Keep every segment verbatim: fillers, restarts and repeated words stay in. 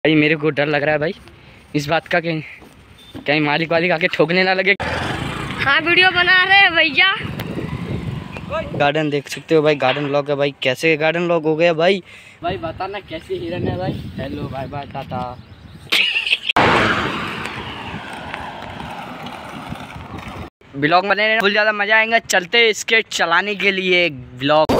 भाई मेरे को डर लग रहा है भाई इस बात का कि कहीं मालिक वालिक आके ठोकने ना लगे। हाँ वीडियो बना रहे हैं भैया। गार्डन देख सकते हो भाई, गार्डन लॉक है भाई। कैसे गार्डन लॉक हो गया भाई? भाई बताना कैसी हिरन है भाई। हेलो भाई बाय टाटा। ब्लॉग बने रहना, फुल ज़्यादा मजा आएगा। चलते स्केट चलाने के लिए ब्लॉग।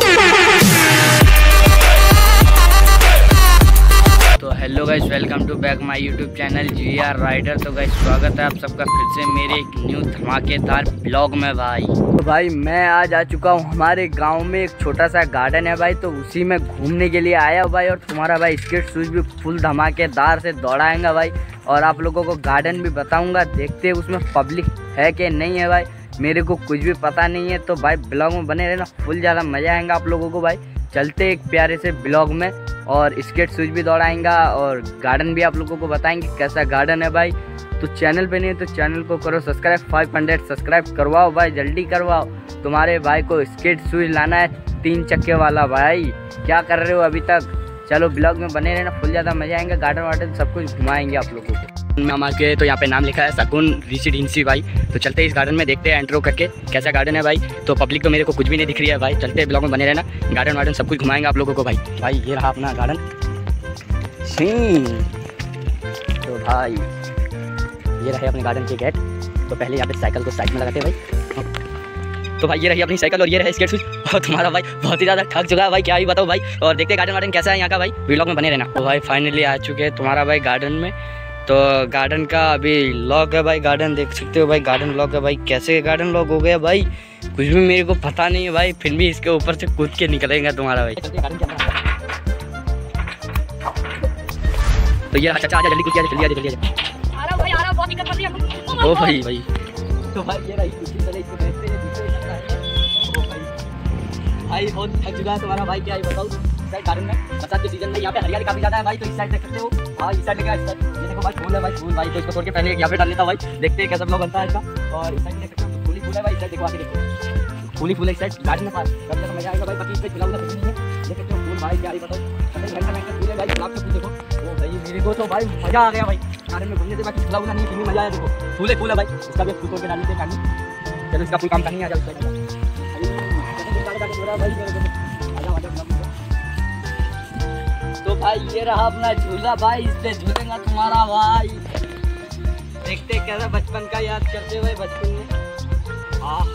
तो hello guys, welcome to back my YouTube channel G R rider. तो गाइस स्वागत है आप सबका फिर से मेरे एक न्यू धमाकेदार ब्लॉग में भाई। तो भाई मैं आज आ चुका हूँ हमारे गांव में, एक छोटा सा गार्डन है भाई, तो उसी में घूमने के लिए आया हूँ भाई। और तुम्हारा भाई स्केट शूज भी फुल धमाकेदार से दौड़ाएंगा भाई, और आप लोगों को गार्डन भी बताऊँगा। देखते उसमें पब्लिक है कि नहीं है भाई, मेरे को कुछ भी पता नहीं है। तो भाई ब्लॉग में बने रहना, फुल ज़्यादा मज़ा आएगा आप लोगों को भाई। चलते एक प्यारे से ब्लॉग में, और स्केट शूज भी दौड़ाएंगा और गार्डन भी आप लोगों को बताएंगे कैसा गार्डन है भाई। तो चैनल पे नहीं है तो चैनल को करो सब्सक्राइब, पाँच सौ सब्सक्राइब करवाओ भाई, जल्दी करवाओ। तुम्हारे भाई को स्केट शूज लाना है, तीन चक्के वाला भाई। क्या कर रहे हो अभी तक? चलो ब्लॉग में बने रहना, फुल ज़्यादा मजा आएगा। गार्डन वार्डन सब कुछ घुमाएंगे आप लोगों को। हमारे तो यहाँ पे नाम लिखा है सकून रेसिडेंसी भाई। तो चलते हैं इस गार्डन में, देखते हैं एंट्रो करके कैसा गार्डन है भाई। तो पब्लिक तो मेरे को कुछ भी नहीं दिख रही है भाई। चलते हैं ब्लॉग में बने रहना, गार्डन वार्डन सब कुछ घुमाएंगे आप लोगों को भाई। भाई ये रहा अपना गार्डन। तो भाई ये रहे अपने गार्डन के गेट। तो पहले यहाँ पे साइकिल को साइड में लगाते हैं भाई। तो भाई ये रही अपनी साइकिल और ये रहे स्केट शूज। और तुम्हारा भाई बहुत ही ज़्यादा थक चुका है भाई, क्या ही बताओ भाई। और देखते हैं गार्डन वार्डन कैसा है यहाँ का भाई, ब्लॉग में बने रहना। तो भाई फाइनली आ चुके हैं तुम्हारा भाई गार्डन में। तो गार्डन का अभी लॉक है भाई, गार्डन देख सकते हो भाई, गार्डन लॉक है भाई। कैसे गार्डन लॉक हो गया भाई कुछ भी मेरे को पता नहीं है भाई, फिर भी इसके ऊपर से कूद के निकलेगा तुम्हारा भाई। तो ये अच्छा आजा, जल्दी कूद के आजा, जल्दी आजा, जल्दी आजा। आ रहा भाई, आ रहा, बहुत दिक्कत कर रही है। ओ भाई भाई तो भाई ये रही इसी तरह इसको देखते हैं दूसरे ओ भाई भाई बहुत थक चुका है तुम्हारा भाई, क्या ही बताऊं। गार्डन में बरसात के सीजन में यहाँ पे हरियाली काफी ज्यादा है भाई। तो इस साइड देख सकते हो हाँ, इस साइड इस साइड ये देखो भाई फूल है भाई, फूल भाई। तो इसको तोड़ के पहले यहाँ पे डाल लेता भाई, देखते हैं कैसा ब्लॉग बनता है इसका। और इस साइड देख सकते हो फूली फूल है भाई, इस साइड देखो आके देखो फूली फूल है इस साइड। गार्डन में पास कब तक मजा आएगा भाई, बाकी इस पे खिलाऊंगा कुछ नहीं है। देख सकते हो फूल भाई, क्या ही बताओ, घंटा घंटा फूल है भाई। गुलाब के फूल देखो ओ भाई, मेरे को तो भाई मजा आ गया भाई गार्डन में घूमने से। बाकी खिलाऊंगा नहीं, कितनी मजा आया देखो, फूल फूल है भाई। इसका भी फूल तोड़ के डाल लेते हैं। चलो इसका फुल काम करनी है, आ जाओ तो भाई ये रहा अपना झूला भाई, इस पे झूलेगा तुम्हारा भाई। देखते कैसा बचपन का याद करते हुए बचपन में। आह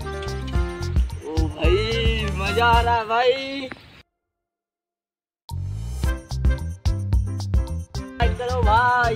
ओ भाई मजा आ रहा है भाई। करो भाई,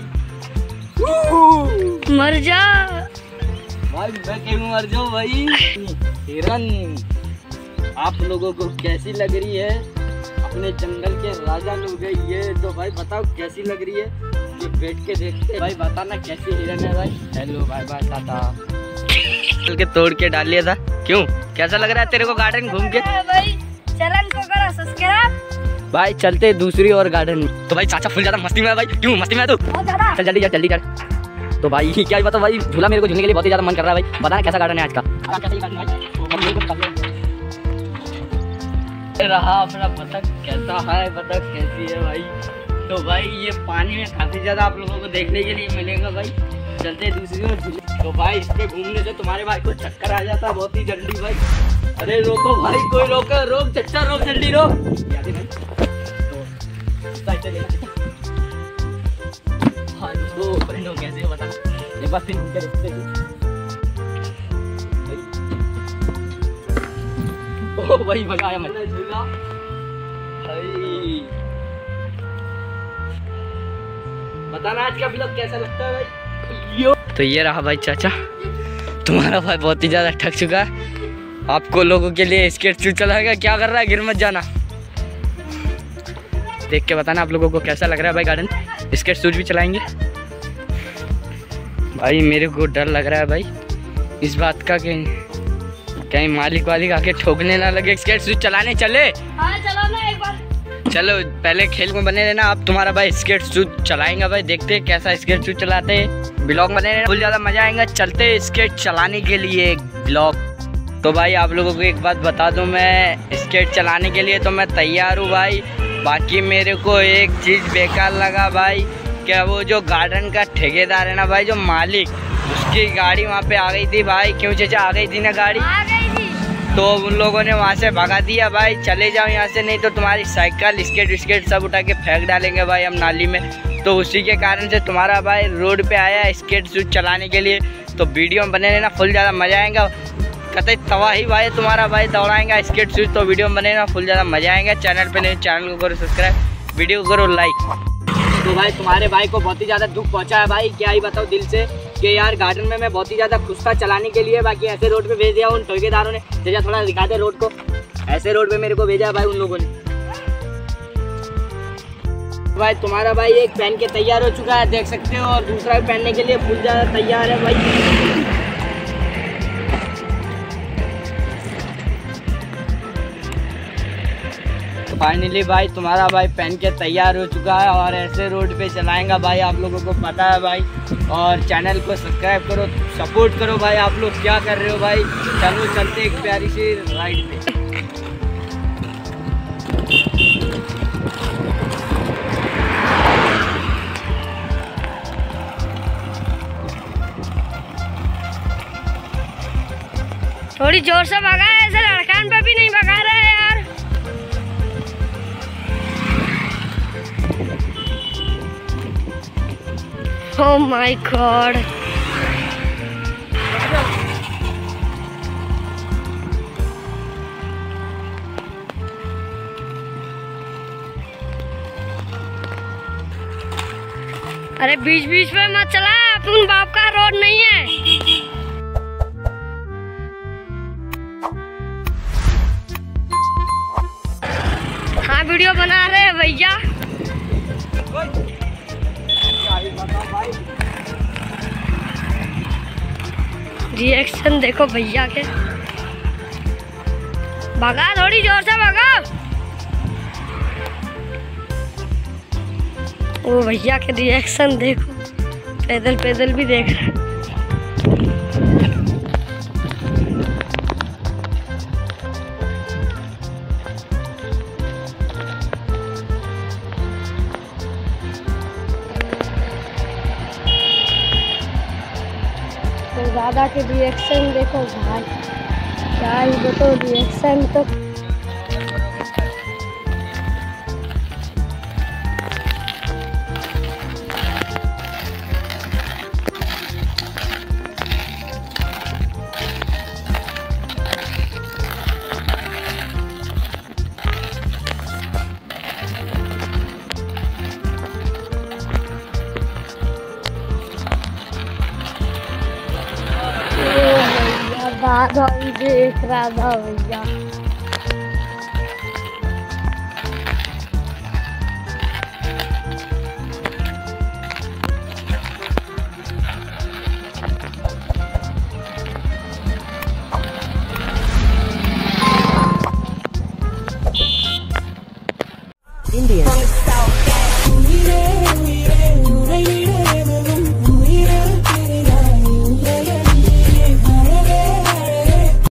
मर जा भाई मैं क्यों मर जाऊं भाई। हिरन आप लोगों को कैसी लग रही है? अपने जंगल के राजा लोग हैं ये। तो भाई बताओ कैसी लग रही है, ये बैठ के देखते भाई, बताना कैसी हिरन है भाई। हेलो भाई बाय टाटा। चल के तोड़ के डाल लिया था, क्यों कैसा लग रहा है तेरे को गार्डन घूम के भाई? चैनल को करो सब्सक्राइब भाई। चलते दूसरी और गार्डन में। तो भाई चाचा फुल ज्यादा मस्ती में है भाई, क्यों मस्ती में है तू? चल जल्दी चल जल्दी चल। तो भाई क्या बताओ भाई, झूला मेरे को झूलने के लिए बहुत ही ज्यादा मन कर रहा है भाई। बताना कैसा गार्डन है आज का। रहा अपना बतख, कैसा है बतख, कैसी है भाई। तो भाई ये पानी में काफी ज्यादा आप लोगों को देखने के लिए मिलेगा भाई। चलते दूसरी ओर। तो भाई इस पे घूमने से तुम्हारे भाई को चक्कर आ जाता बहुत ही जल्दी भाई। अरे रोको भाई, कोई रोको, रोक चच्चा रोक, जल्दी रोक। तो कैसे बता ये बात फिर देखते हैं। ओ भाई मजा आया मजा झूला भाई। बताना आज का ब्लॉग कैसा लगता है भाई। यो तो ये रहा भाई चाचा, तुम्हारा भाई बहुत ही ज्यादा थक चुका है। आपको लोगों के लिए स्केट शूज चलाएगा, क्या कर रहा है, गिर मत जाना। देख के बताना आप लोगों को कैसा लग रहा है भाई गार्डन। स्केट शूज भी चलाएंगे भाई। मेरे को डर लग रहा है भाई इस बात का कि कहीं मालिक वालिक आके ठोकने ना लगे। स्केट शूज चलाने चले? हाँ चलो ना एक बार। चलो पहले खेल में बने रहना, आप तुम्हारा भाई स्केट शूज चलाएंगा भाई। देखते हैं कैसा स्केट शूज चलाते हैं, ब्लॉग बने रहना, बहुत ज़्यादा मजा आएगा। चलते स्केट चलाने के लिए ब्लॉग। तो भाई आप लोगों को एक बात बता दूं, मैं स्केट चलाने के लिए तो मैं तैयार हूँ भाई। बाकी मेरे को एक चीज़ बेकार लगा भाई, क्या वो जो गार्डन का ठेकेदार है ना भाई, जो मालिक, उसकी गाड़ी वहाँ पे आ गई थी भाई। क्यों चाचा, आ गई थी ना गाड़ी? आ गई थी। तो उन लोगों ने वहाँ से भगा दिया भाई, चले जाओ यहाँ से, नहीं तो तुम्हारी साइकिल स्केट विस्केट सब उठा के फेंक डालेंगे भाई हम नाली में। तो उसी के कारण से तुम्हारा भाई रोड पे आया स्केट शूट चलाने के लिए। तो वीडियो में बने रहना, फुल ज़्यादा मज़ा आएगा। कतई तबाही भाई तुम्हारा भाई दौड़ाएंगा स्केट शूट, तो वीडियो में बने रहना, फुल ज़्यादा मज़ा आएगा। चैनल पे नहीं, चैनल को करो सब्सक्राइब, वीडियो को करो लाइक। तो भाई तुम्हारे भाई को बहुत ही ज़्यादा दुख पहुंचा है भाई, क्या ही बताओ दिल से कि यार गार्डन में मैं बहुत ही ज़्यादा खुश था चलाने के लिए, बाकी ऐसे रोड पे भेज दिया उन ठेकेदारों ने। चाचा थोड़ा दिखा दे रोड को, ऐसे रोड पे मेरे को भेजा भाई उन लोगों ने। भाई तुम्हारा भाई एक पहन के तैयार हो चुका है, देख सकते हो, और दूसरा भी पहनने के लिए फुल ज़्यादा तैयार है भाई। फाइनली भाई तुम्हारा भाई पहन के तैयार हो चुका है और ऐसे रोड पे चलाएंगा भाई, आप लोगों को पता है भाई। और चैनल को सब्सक्राइब करो, सपोर्ट करो भाई। आप लोग क्या कर रहे हो भाई? चलो चलते एक प्यारी सी राइड पे। थोड़ी जोर से भगा, ऐसे लड़कान पे भी नहीं भगा रहे हैं यार। Oh my God! अरे बीच बीच में मत चला, अपन बाप का रोड नहीं है। हाँ वीडियो बना रहे हैं भैया। रिएक्शन देखो भैया के, भगा थोड़ी जोर से भगा। वो भैया के रिएक्शन देखो, पैदल पैदल भी देख रहे हैं। तो दादा के रिएक्शन देखो भाई, क्या ही बताओ रिएक्शन तो। दादा भी देख रहा था भैया। Indian.